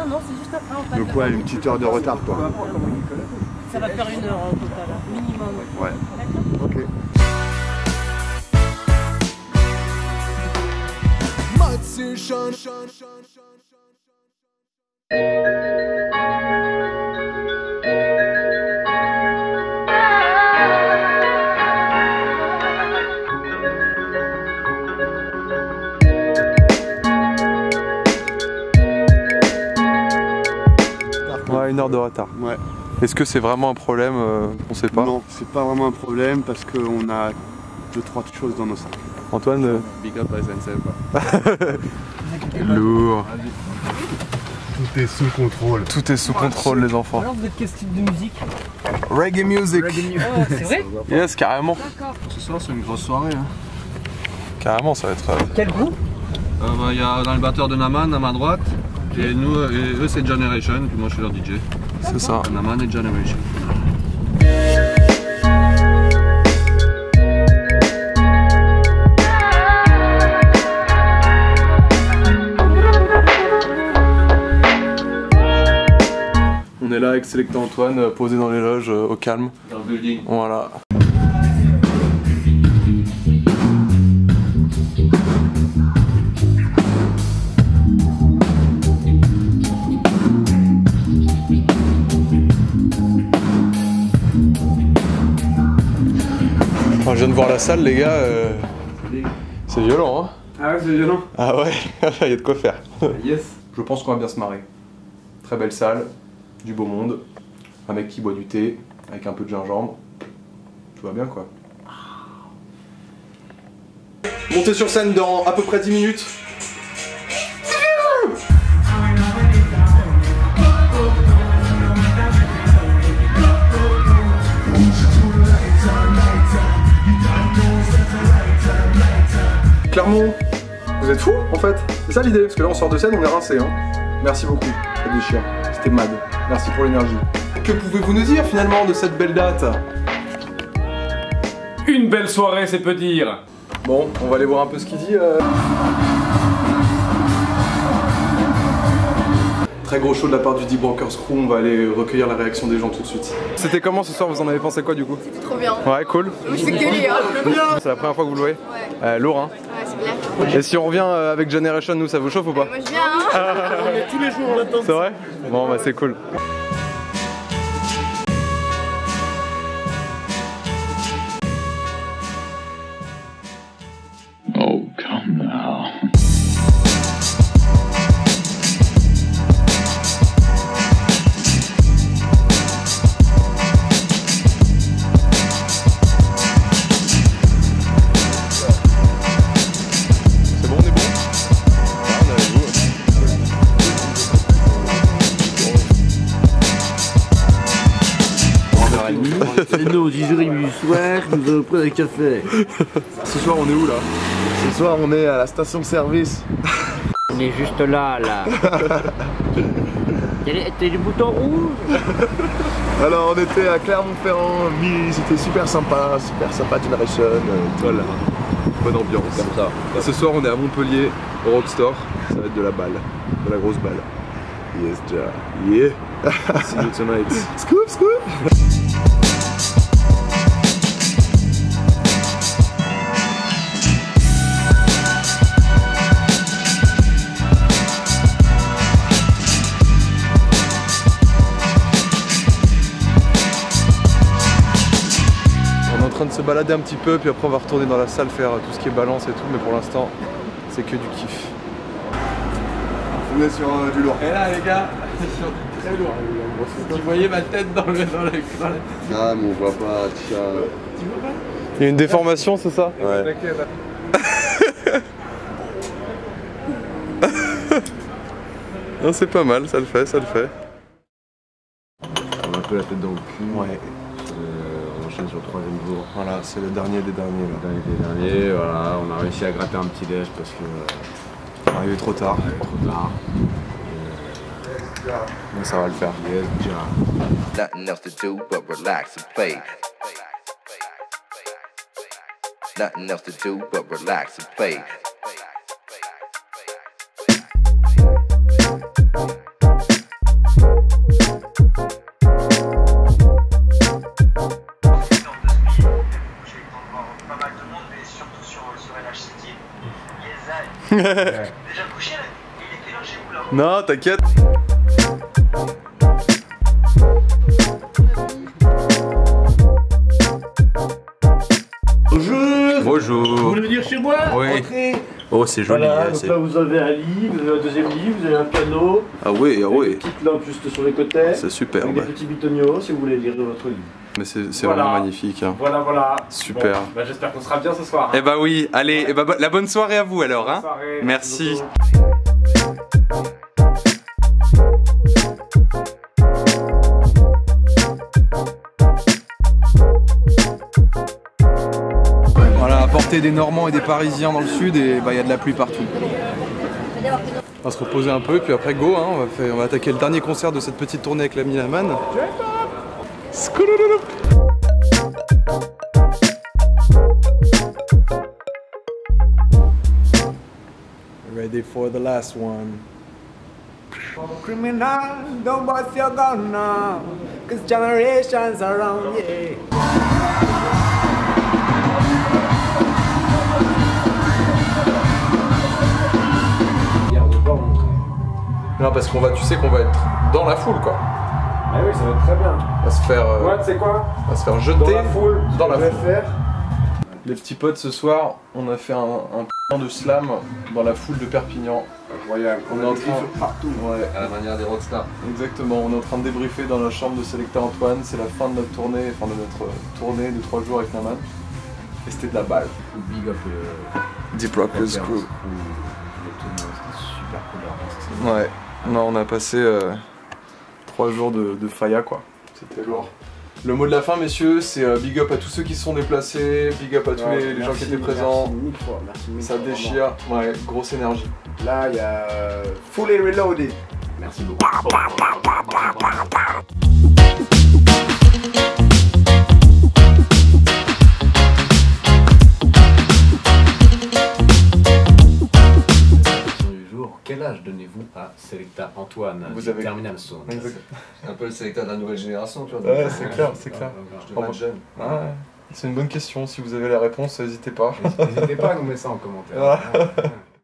non, c'est juste après en fait. Donc ouais, une petite heure de retard quoi. Ça va faire 1 heure au total, minimum. Ouais. Ok. Ouais, 1 heure de retard. Ouais. Est-ce que c'est vraiment un problème? On sait pas. Non, c'est pas vraiment un problème parce qu'on a 2-3 choses dans nos sacs. Antoine Big up à SNCF quoi. Lourd. Tout est sous contrôle. Tout est sous contrôle les enfants. Alors vous êtes quel style de musique? Reggae music. Oh, c'est vrai? Yes, carrément. D'accord. Ce soir c'est une grosse soirée. Hein. Carrément, ça va être... Quel groupe? Il y a dans le batteur de Naman à ma droite. Et nous, et eux c'est Generation, puis moi je suis leur DJ. C'est ça. Naman et Generation. On est là avec Selecta Antoine, posé dans les loges, au calme. Dans le building. Voilà. Je viens de voir la salle les gars, c'est violent hein. Ah ouais c'est violent. Ah ouais, il y a de quoi faire. Yes. Je pense qu'on va bien se marrer. Très belle salle, du beau monde, un mec qui boit du thé, avec un peu de gingembre. Tout va bien quoi. Montez sur scène dans à peu près 10 minutes. Clermont, vous êtes fous en fait, c'est ça l'idée, parce que là on sort de scène, on est rincé hein. Merci beaucoup, ça déchire, c'était mad, merci pour l'énergie. Que pouvez-vous nous dire finalement de cette belle date? Une belle soirée, c'est peu dire. Bon, on va aller voir un peu ce qu'il dit. Très gros show de la part du Deep Brokers Crew, on va aller recueillir la réaction des gens tout de suite. C'était comment ce soir, vous en avez pensé quoi du coup? C'était trop bien. Ouais, cool. Oui, c'est gueulé, hein. C'est la première fois que vous le jouez? Ouais. Lourd hein. Ouais, c'est bien. Et si on revient avec Generation, nous ça vous chauffe ou pas? Moi, je viens, hein. On est tous les jours en attente. C'est vrai? Bon bah c'est cool. Oh, come now. C'est bon, on est bon? Ah, on est avec vous. C'est nous, 10h du soir, nous avons pris un café. Ce soir, on est où là? Ce soir, on est à la station-service. On est juste là. T'as du bouton rouge? Alors, on était à Clermont-Ferrand, c'était super sympa Generation. Voilà. Bonne ambiance. Comme ça. Et ce soir, on est à Montpellier, au Rockstore. Ça va être de la balle, de la grosse balle. Yes, ja. Yeah. See you tonight. Scoop, scoop. On est en train de se balader un petit peu, puis après on va retourner dans la salle faire tout ce qui est balance et tout, mais pour l'instant, c'est que du kiff. On est sur du lourd. Et là les gars, c'est sur du très lourd. Tu voyais ma tête dans la... Ah, mais on voit pas, tiens. Tu vois pas? Il y a une déformation, c'est ça? Ouais. T'inquiète. Non, c'est pas mal, ça le fait, ça le fait. On a un peu la tête dans le cul. Ouais. On enchaîne sur le 3e jour. Voilà, c'est le dernier des derniers là. Le dernier, voilà, on a réussi à gratter un petit déj parce que Arrivé trop tard. trop tard. Mais ça va le faire. Yes, ja. Nothing else to do but relax and play. Nothing else to do but relax and play. Non, t'inquiète. Bonjour. Bonjour. Vous voulez venir chez moi? Oui. Entrez. Oh, c'est joli. Voilà, donc là vous avez un lit, vous avez un deuxième lit, vous avez un piano. Ah oui, ah Avec oui. des petites lampes juste sur les côtés. C'est super. Avec des petits bitonios si vous voulez lire votre livre. Mais c'est Voilà. vraiment magnifique. Hein. Voilà. Super. Bon, bah, j'espère qu'on sera bien ce soir. Eh bah oui, allez, eh bah, la bonne soirée à vous alors. Hein. Bonne soirée. Merci. Voilà, à portée des Normands et des Parisiens dans le sud, et bah il y a de la pluie partout. On va se reposer un peu, puis après go, hein, on va attaquer le dernier concert de cette petite tournée avec l'ami Naman. Ready for the last one. Criminal, don't bust your gun now, 'cause generations around, yeah. Non, parce qu'on va, tu sais qu'on va être dans la foule quoi. Ah oui, ça va être très bien. On va se faire, Ouais, tu sais quoi? on va se faire jeter Dans la foule, dans la je vais foule. faire. Les petits potes, ce soir, on a fait un p*** de slam dans la foule de Perpignan. Incroyable. On est en train partout. Ouais, À la manière des rockstars. exactement. On est en train de débriefer dans la chambre de Selecta Antoine. C'est la fin de notre tournée, enfin de notre tournée de 3 jours avec Naman. Et c'était de la balle. Big up Deep Rockers Crew. super cool. Ouais. Non, on a passé 3 jours de faya quoi. C'était lourd. Le mot de la fin, messieurs, c'est big up à tous ceux qui se sont déplacés, big up à tous les gens qui étaient présents. Merci mille fois, merci mille Ça fois, déchire, ouais, grosse énergie. vraiment. Là, il y a Fully Reloaded. Merci beaucoup. Du jour, quel âge donnez-vous à Selecta Antoine? Vous avez- Terminal Sound. C'est un peu le sélecteur de la nouvelle génération, tu vois. Ouais, c'est clair, c'est clair. Je te mets jeune. Ouais. C'est une bonne question, si vous avez la réponse, n'hésitez pas. N'hésitez pas à nous mettre ça en commentaire. Ouais.